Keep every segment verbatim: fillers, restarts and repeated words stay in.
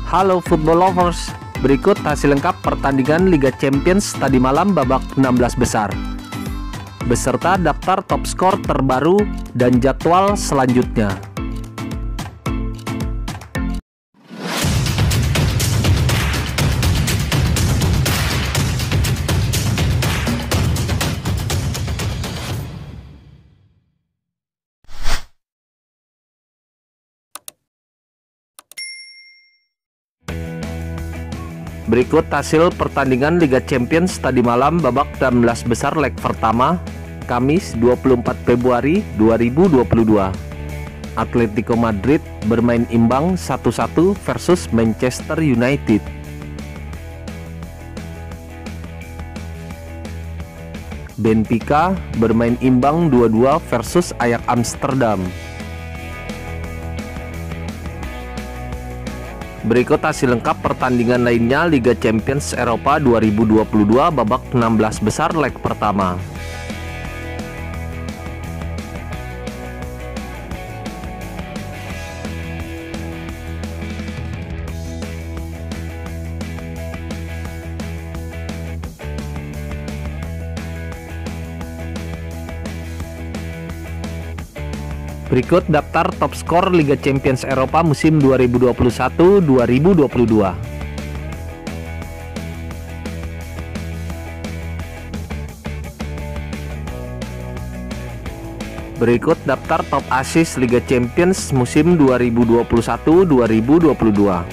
Halo football lovers, berikut hasil lengkap pertandingan Liga Champions tadi malam babak enam belas besar, beserta daftar top skor terbaru dan jadwal selanjutnya. Berikut hasil pertandingan Liga Champions tadi malam babak enam belas besar leg pertama, Kamis dua puluh empat Februari dua ribu dua puluh dua. Atletico Madrid bermain imbang satu satu versus Manchester United. Benfica bermain imbang dua dua versus Ajax Amsterdam. Berikut hasil lengkap pertandingan lainnya Liga Champions Eropa dua ribu dua puluh dua babak enam belas besar leg pertama. Berikut daftar top skor Liga Champions Eropa musim dua ribu dua puluh satu dua ribu dua puluh dua. Berikut daftar top assist Liga Champions musim dua ribu dua puluh satu dua ribu dua puluh dua.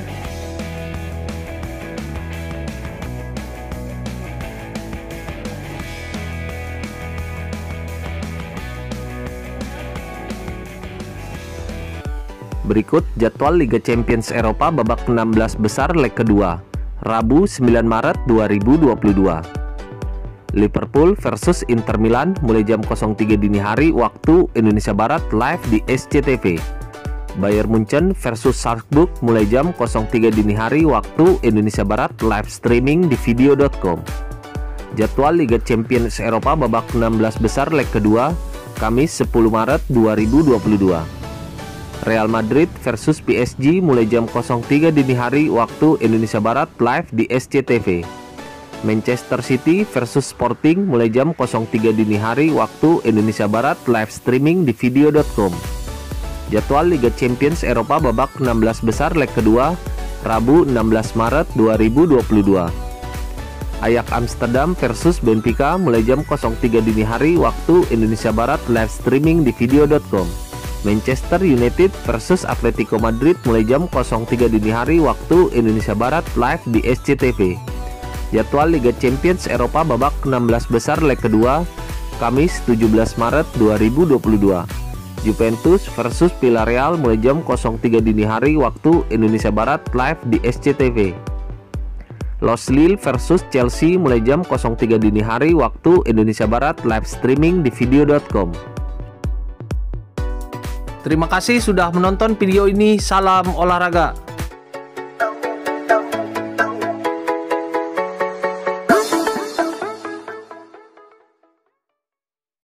Berikut jadwal Liga Champions Eropa babak enam belas besar leg kedua, Rabu sembilan Maret dua ribu dua puluh dua. Liverpool versus Inter Milan mulai jam nol tiga dini hari waktu Indonesia Barat live di S C T V. Bayern Munchen versus Salzburg mulai jam nol tiga dini hari waktu Indonesia Barat live streaming di video dot com. Jadwal Liga Champions Eropa babak enam belas besar leg kedua, Kamis sepuluh Maret dua ribu dua puluh dua. Real Madrid versus P S G mulai jam nol tiga dini hari waktu Indonesia Barat live di S C T V. Manchester City versus Sporting mulai jam nol tiga dini hari waktu Indonesia Barat live streaming di video dot com. Jadwal Liga Champions Eropa babak enam belas besar leg kedua, Rabu enam belas Maret dua ribu dua puluh dua. Ajax Amsterdam versus Benfica mulai jam nol tiga dini hari waktu Indonesia Barat live streaming di video dot com. Manchester United versus Atletico Madrid mulai jam nol tiga dini hari waktu Indonesia Barat live di S C T V. Jadwal Liga Champions Eropa babak enam belas besar leg kedua, Kamis tujuh belas Maret dua ribu dua puluh dua. Juventus versus Villarreal mulai jam nol tiga dini hari waktu Indonesia Barat live di S C T V. Los Lille versus Chelsea mulai jam nol tiga dini hari waktu Indonesia Barat live streaming di video dot com. Terima kasih sudah menonton video ini. Salam olahraga.